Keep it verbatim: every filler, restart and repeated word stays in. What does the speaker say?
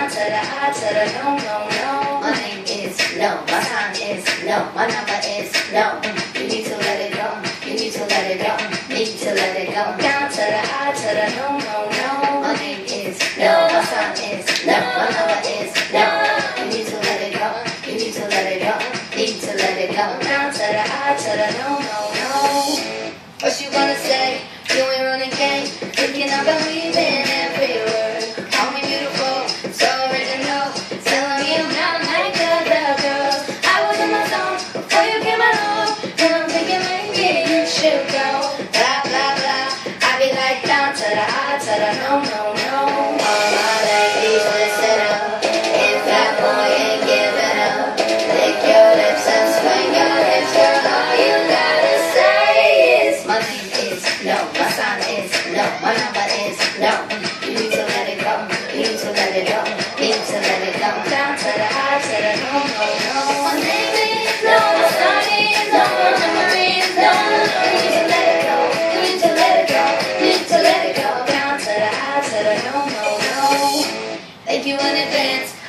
down to the I to the no, no, no. My name is no, my sign is no, my number is no. You need to let it go, you need to let it go, need to let it go. Down to the I to the no, no, no. My name is no, my sign is no, my number is no. You need to let it go, you need to let it go, need to let it go. Down to the I to the no, no, no. What you gonna say? You ain't running game, thinking I believe in every word. Call me beautiful, so original, telling me I'm not like other girls. I was in my zone before you came along, and I'm thinking maybe you should go. Blah, blah, blah, I be like down to the I to the no, no, no. All my ladies, listen up. If that boy ain't giving up, lick your lips and swing your hips, girl. All you gotta say is my name is no, my sign is no, my number is no. You need to let it go, you need to let it go, need to let it go. Down to the I to the no, no, no. My name is no, my sign is no, my number is no. You need to let it go, you need to let it go, need to let it go. Down to the I to the no, no, no. Thank you in advance